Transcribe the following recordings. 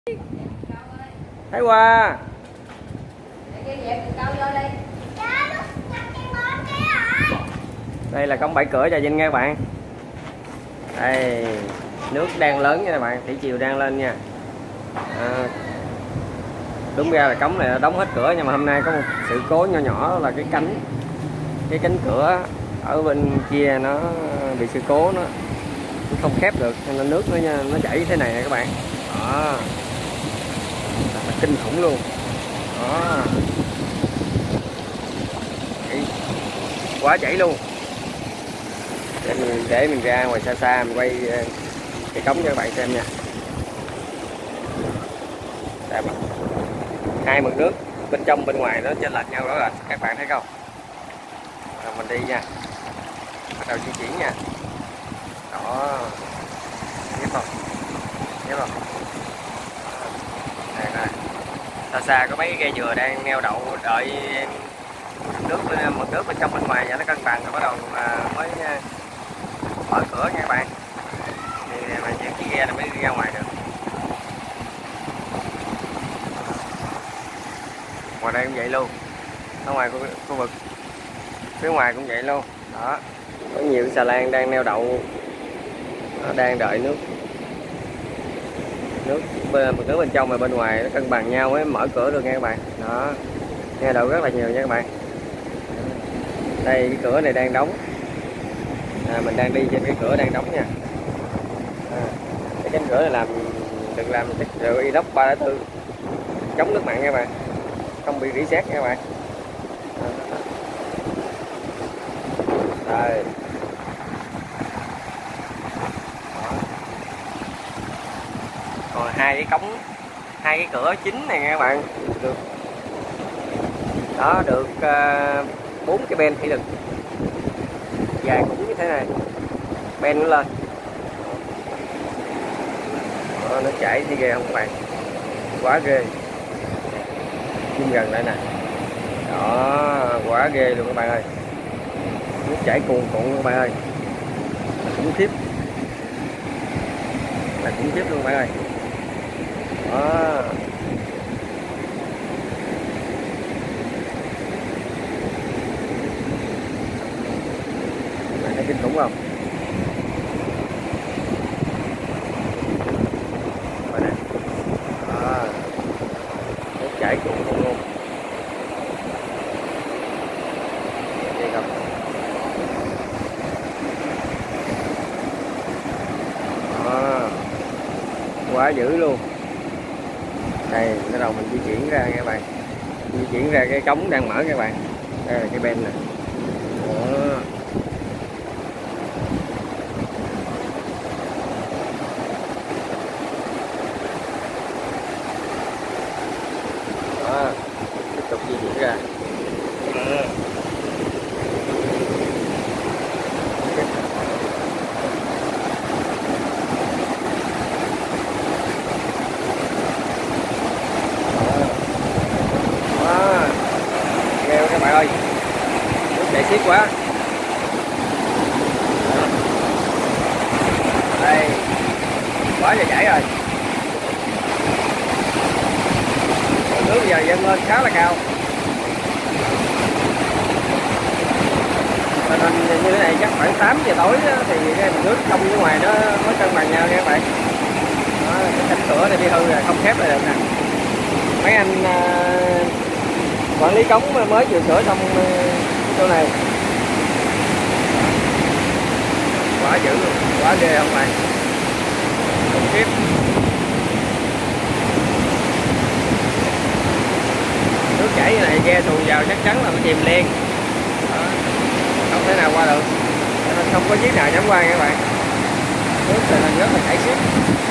Thấy qua. Đây là cống bãi cửa Trà Vinh nha các bạn. Đây, nước đang lớn nha các bạn, thủy triều đang lên nha. Đúng ra là cống này đóng hết cửa, nhưng mà hôm nay có một sự cố nhỏ nhỏ là cái cánh cửa ở bên kia nó bị sự cố, nó không khép được nên nước nó chảy thế này nè các bạn. Đó, kinh khủng luôn. Đó, quá chảy luôn. Để mình ra ngoài xa xa mình quay cái cống cho các bạn xem nha. Đây, hai mực nước bên trong bên ngoài nó chênh lệch nhau đó rồi, các bạn thấy không? Rồi mình đi nha, bắt đầu di chuyển nha. Đó, biết không? Biết không? Đây này, xa xa có mấy cây dừa đang neo đậu đợi mực nước bên trong bên ngoài và nó cân bằng rồi bắt đầu mới mở cửa nha các bạn. Thì mà những cái ghe này mới đi ra ngoài được. Ngoài đây cũng vậy luôn, ở ngoài khu vực phía ngoài cũng vậy luôn. Đó, có nhiều xà lan đang neo đậu, đang đợi nước bên trong và bên ngoài nó cân bằng nhau mới mở cửa được nha các bạn. Đó, neo đậu rất là nhiều nha các bạn. Đây cái cửa này đang đóng, mình đang đi trên cái cửa đang đóng nha. Cái cánh cửa này được làm rượu inox 304 chống nước mặn nha các bạn, không bị rỉ sét nha các bạn. Đây. Còn hai cái cửa chính này nha các bạn, được đó, được 4 cái ben thủy lực dài cũng như thế này, ben nó lên. Đó, nó chảy thì ghê không các bạn, quá ghê. Zoom gần lại nè, đó, quá ghê luôn các bạn ơi, nước chảy cuồn cuộn các bạn ơi, là khủng khiếp luôn các bạn ơi. Đó, bạn thấy kinh khủng không? Đây nè, đó, nước chảy cuồn cuộn luôn. Đây không? Đó, quá dữ luôn. Đây, bắt đầu mình di chuyển ra nha các bạn, di chuyển ra cái cống đang mở các bạn. Đây là cái ben nè. Đó. Đó, tiếp tục di chuyển ra. Đó. Ghê các bạn ơi, nước chảy xiết quá. Đây, quá trời chảy rồi. Nước giờ dâng lên khá là cao, cho nên như thế này chắc khoảng 8 giờ tối thì cái nước trong với ngoài nó mới cân bằng nhau nha các bạn. Đó, cái cánh cửa này bị hư rồi, không khép lại được nè. Mấy anh quản lý cống mới vừa sửa xong chỗ này. Quá dữ luôn, quá ghê không bạn, khủng khiếp. Nước chảy như này ghe xuồng vào chắc chắn là nó chìm liền. Đó, không thể nào qua được, cho nên không có chiếc nào dám qua nha các bạn. Nước thì rất là chảy xiết.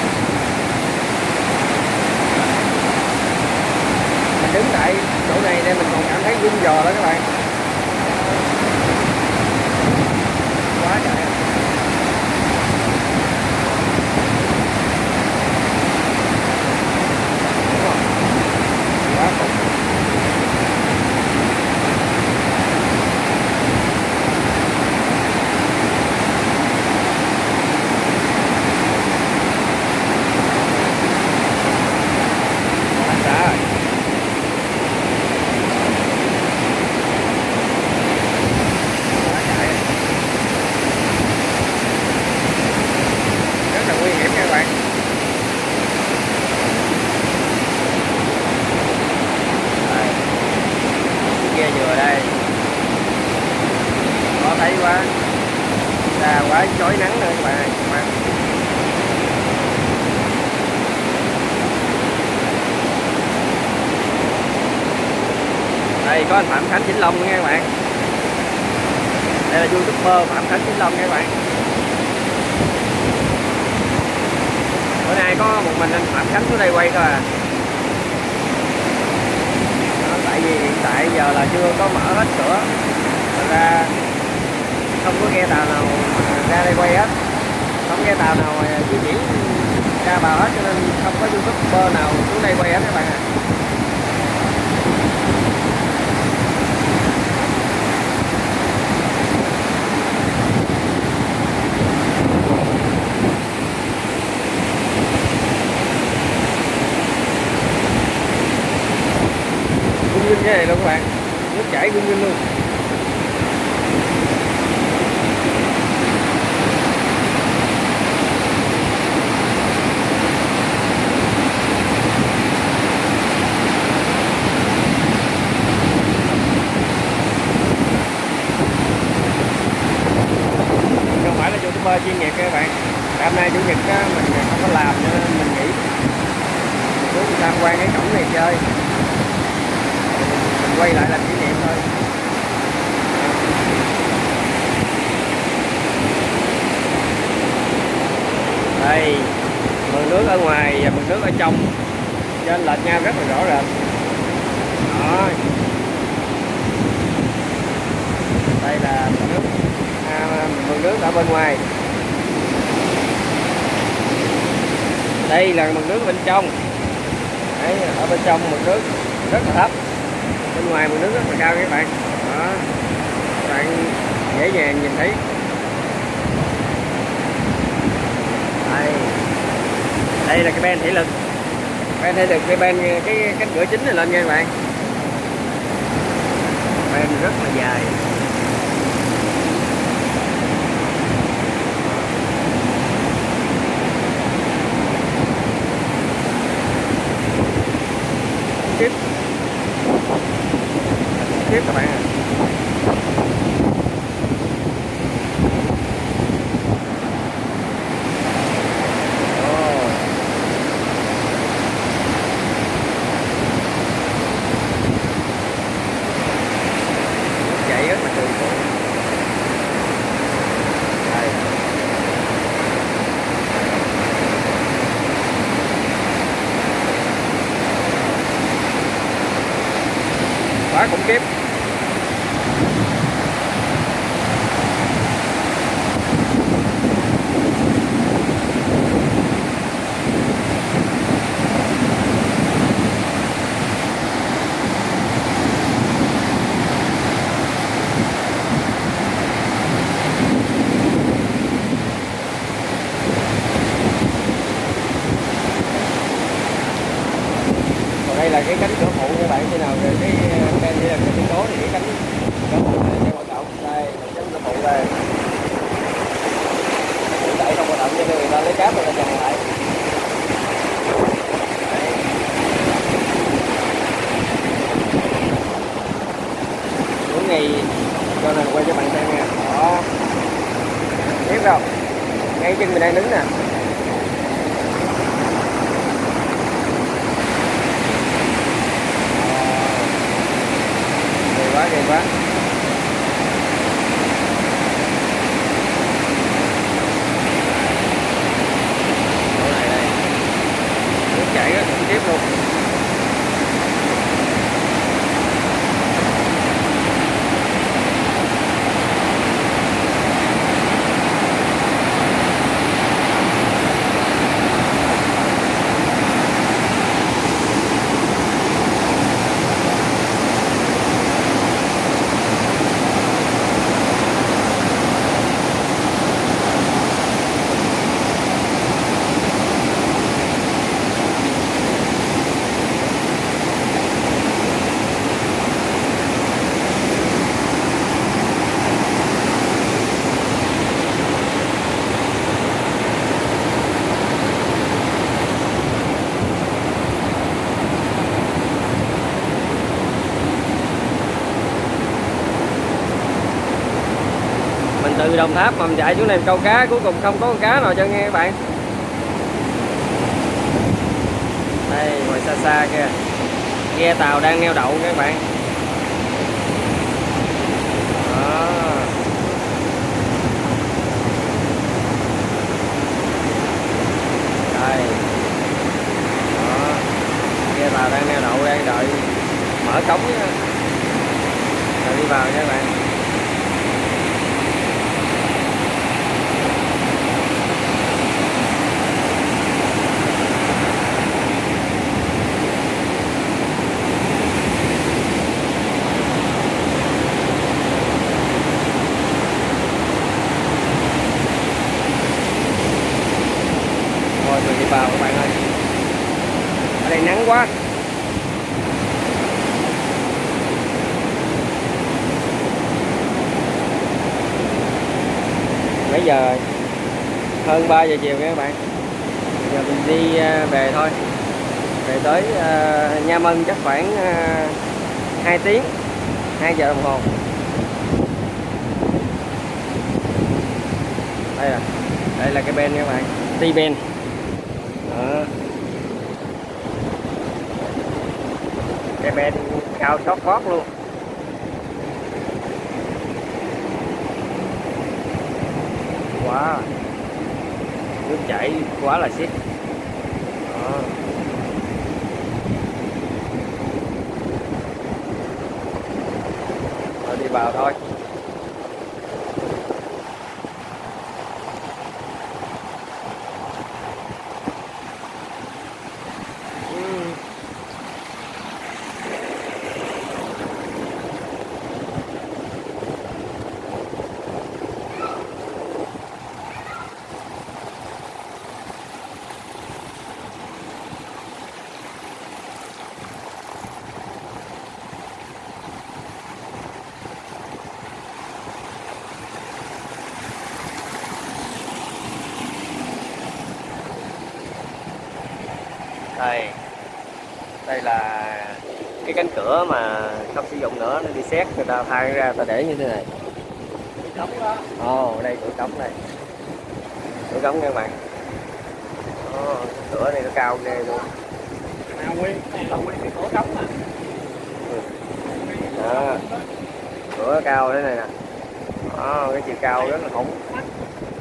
Mình đứng tại chỗ này nên mình còn cảm thấy rung giò đó các bạn. Quá trời. Quá khủng. có anh Phạm Khánh Vĩnh Long nữa nha các bạn. Đây là YouTuber Phạm Khánh Vĩnh Long nha các bạn. Bữa nay có một mình anh Phạm Khánh xuống đây quay thôi à. Đó, tại vì hiện tại giờ là chưa có mở hết cửa, thật ra không có ghe tàu nào ra đây quay hết, không ghe tàu nào di chuyển ra bờ hết, cho nên không có YouTuber nào xuống đây quay hết các bạn ạ. Gung gung cái này luôn các bạn, nước chảy gung gung luôn. Chuyên nghiệp các bạn. Hôm nay chủ nhật á, mình không có làm cho nên mình nghỉ, muốn tham quan cái cổng này chơi, mình quay lại làm kỷ niệm thôi. Đây, mực nước ở ngoài và mực nước ở trong trên lệch nhau rất là rõ rệt. Đó. Đây là mực nước ở bên ngoài. Đây là mực nước bên trong. Đấy, ở bên trong mực nước rất là thấp, bên ngoài mực nước rất là cao các bạn. Đó, các bạn dễ dàng nhìn thấy. Đây là cái ben thủy lực, ben thủy lực, cái cánh cửa chính này lên nha các bạn. Ben rất là dài. Tiếp các bạn ạ. Chạy rất là thường xuyên. Đây. Quá khủng khiếp. Đây là cái cánh cửa phụ các bạn, khi nào cái bên đây là cái tuyên tố thì cái cánh cửa phụ này sẽ hoạt động. Đây là cánh cửa phụ đây. Đẩy không hoạt động cho nên người ta lấy cáp rồi ta chằng lại. Đấy. Mỗi ngày cho nên quay cho bạn xem nha. Đó. Biết không? Ngay chân mình đang đứng nè. Ghê quá. Chỗ này đây, nước chảy rất khủng khiếp luôn. Từ Đồng Tháp mà mình chạy xuống này câu cá, cuối cùng không có con cá nào cho nghe các bạn. Đây ngoài xa xa kia ghe tàu đang neo đậu các bạn. vào đang neo đậu, đang đợi mở cống rồi đi vào nha các bạn. Thôi mình đi vào các bạn ơi, ở đây nắng quá. Mấy giờ? Hơn 3 giờ chiều nha các bạn. Giờ mình đi về thôi. Về tới Nha Mân chắc khoảng 2 tiếng, 2 giờ đồng hồ. Đây là cái ben nha các bạn, T-ben. Đó. Cái ben cao chót vót luôn. Wow, nước chảy quá là xiết. Đó. Rồi đi vào thôi. Đây là cái cánh cửa mà không sử dụng nữa, nó đi xét, người ta thay ra ta để như thế này. Ồ, đây cửa cống đây, cửa cống nha các bạn. Cửa này nó cao ghê luôn. Nguyên cái cửa cống à. Đó, cửa cao thế này nè. Đó, cái chiều cao rất là khủng.